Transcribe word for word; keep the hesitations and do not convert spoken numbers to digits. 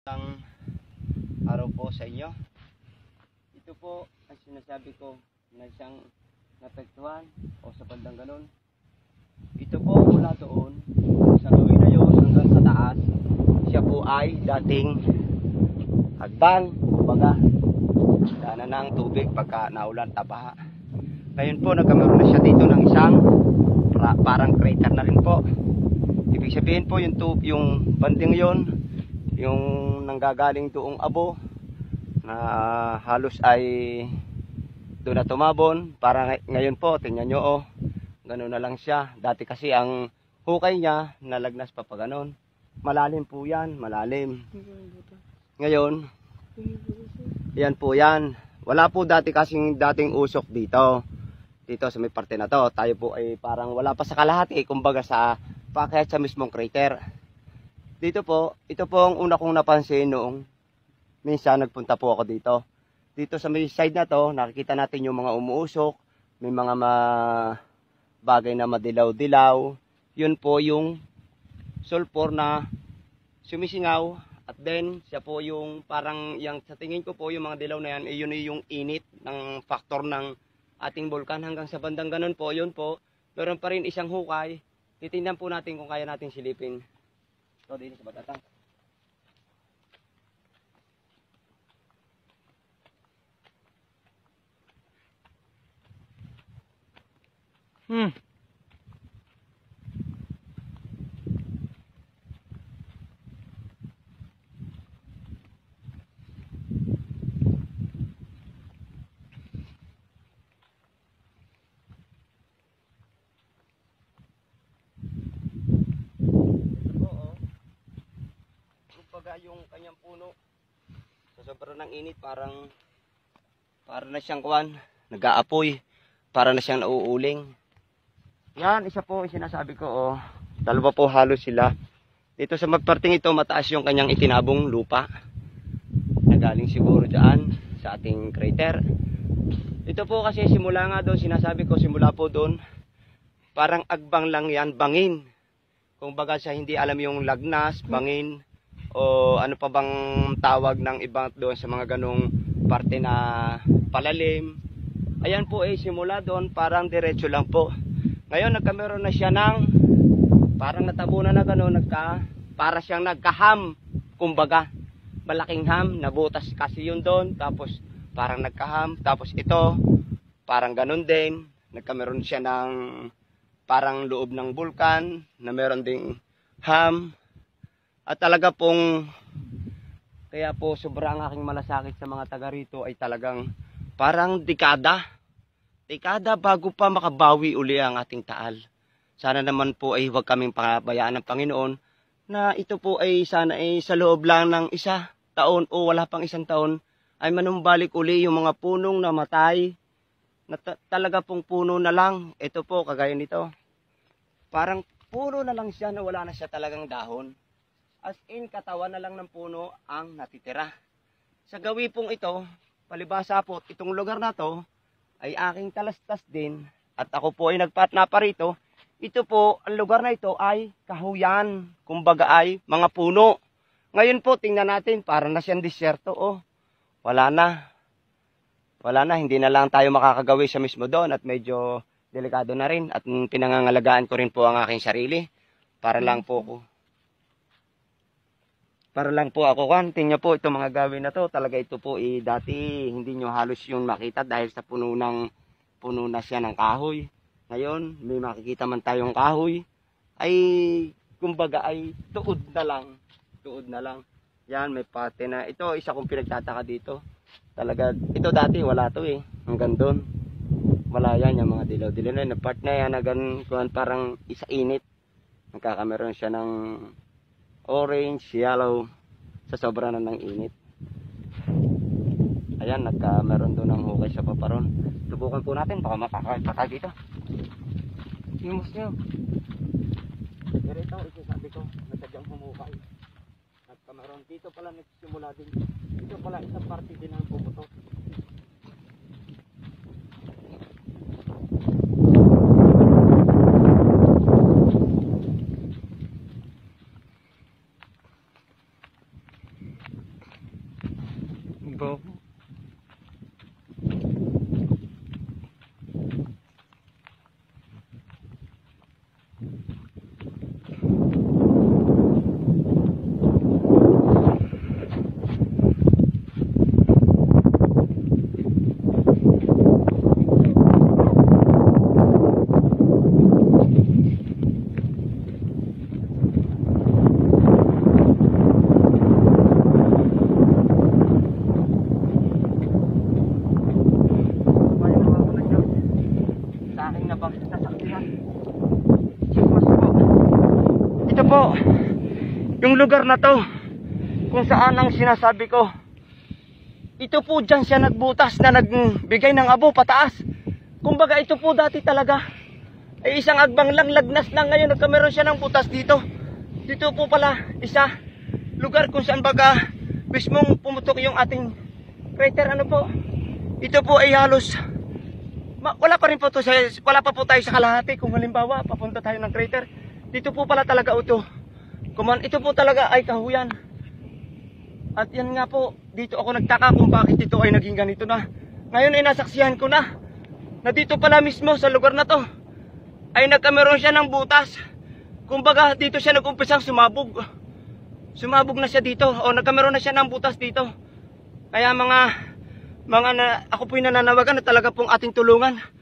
Ang araw po sa inyo. Ito po ang sinasabi ko na siyang napektuhan o sa bandang ganun. Ito po mula doon sa gawin na yun hanggang sa taas. Siya po ay dating hagdan, kumbaga daanan ng tubig pagka naulan, tabaha. Ngayon po nagkameron na siya dito ng isang parang crater na rin po. Ibig sabihin po yung, tube, yung banding yon, yung nanggagaling doong abo na uh, halos ay doon na tumabon. Para ngayon po, tingnan nyo, oh, gano'n na lang siya. Dati kasi ang hukay niya nalagnas pa pa gano'n. Malalim po yan, malalim. Ngayon, yan po yan. Wala po dati kasing dating usok dito. Dito sa may parte na to. Tayo po ay parang wala pa sa kalahati, kumbaga sa pakayat sa mismong crater. Dito po, ito po ang una kong napansin noong minsan nagpunta po ako dito. Dito sa may side na to, nakikita natin yung mga umuusok, may mga ma bagay na madilaw-dilaw. Yun po yung sulfur na sumisingaw. At then, siya po yung parang, yung, sa tingin ko po, yung mga dilaw na yan, eh, yun yung init ng faktor ng ating bulkan. Hanggang sa bandang ganun po, yun po, meron pa rin isang hukay. Titingnan po natin kung kaya natin silipin. So, din sa batata. Hmm. Yung kanyang puno sa sobrang ng init, parang para na siyang kuwan, nag-aapoy, para na siyang nauuling. Yan, isa po sinasabi ko, oh, dalawa po halos sila. Dito sa magparting ito, mataas yung kanyang itinabong lupa na galing siguro dyan sa ating crater. Ito po kasi simula nga doon, sinasabi ko simula po doon, parang agbang lang yan, bangin. Kung baga siya hindi alam yung lagnas, bangin, o ano pa bang tawag ng ibang doon sa mga ganong parte na palalim. Ayan po eh, simula doon parang diretso lang po. Ngayon nagkameron na siya ng parang natabunan na gano'n, nagka, para siyang nagkaham, kumbaga malaking ham, nabutas kasi yun doon, tapos parang nagkaham. Tapos ito parang gano'n din, nagkameron siya ng parang loob ng bulkan na meron ding ham. At talaga pong, kaya po sobrang aking malasakit sa mga taga rito ay talagang parang dekada. Dekada bago pa makabawi uli ang ating Taal. Sana naman po ay huwag kaming pabayaan ng Panginoon na ito po ay sana ay sa loob lang ng isa taon o wala pang isang taon ay manumbalik uli yung mga punong namatay. Na talaga pong puno na lang. Ito po, kagaya nito. Parang puno na lang siya na wala na siya talagang dahon. As in, katawan na lang ng puno ang natitira. Sa gawi pong ito, palibasa po, itong lugar na to ay aking talastas din. At ako po ay nagpatna pa rito. Ito po, ang lugar na ito ay kahuyan. Kumbaga ay mga puno. Ngayon po, tingnan natin, parang na siyang disyerto. Oh, wala na. Wala na, hindi na lang tayo makakagawi sa mismo doon. At medyo delikado na rin. At pinangangalagaan ko rin po ang aking sarili. Para lang po ko. Para lang po ako kan, tingnan po itong mga gawin na to, talaga ito po eh, dati hindi nyo halos yung makita dahil sa puno ng puno na siya ng kahoy. Ngayon, may makikita man tayong kahoy, ay kumbaga ay tuod na lang, tuod na lang. Yan, may parte na, ito isa kong pinagtataka dito. Talaga, ito dati wala to eh, hanggang doon. Wala yan, yung mga dilaw-dilaw na, na part na yan, na ganun, parang isa init. Nagkakameron siya ng orange, yellow, sa sobra na ng init. Ayan, nagka meron doon ng hukay sa paparon. Subukan po natin, baka makakapatay dito. Himos nyo. Pero ito, ito sabi ko, nagsadyang humukay. Nagka meron dito pala nagsimula din. Dito pala isang parte din ang pumutok. po. Ito po yung lugar na to kung saan ang sinasabi ko. Ito po dyan siya nagbutas na nagbigay ng abo pataas. Kumbaga ito po dati talaga ay isang agbang lang, lagnas lang. Ngayon nagkameron siya ng butas dito. Dito po pala isa lugar kung saan baga mismong pumutok yung ating crater. Ano po, ito po ay halos Ma, wala pa rin po to sa, wala pa po tayo sa kalahati. Kung halimbawa papunta tayo ng crater, dito po pala talaga ito. Kuman, ito po talaga ay kahuyan. At yan nga po, dito ako nagtaka kung bakit ito ay naging ganito na. Ngayon ay nasaksihan ko na na dito pala mismo sa lugar na to ay nagkameron siya ng butas. Kumbaga dito siya nag-umpisang sumabog. Sumabog na siya dito o nagkameron na siya ng butas dito. Kaya mga Mga na, ako po'y nananawagan na talaga pong ating tulungan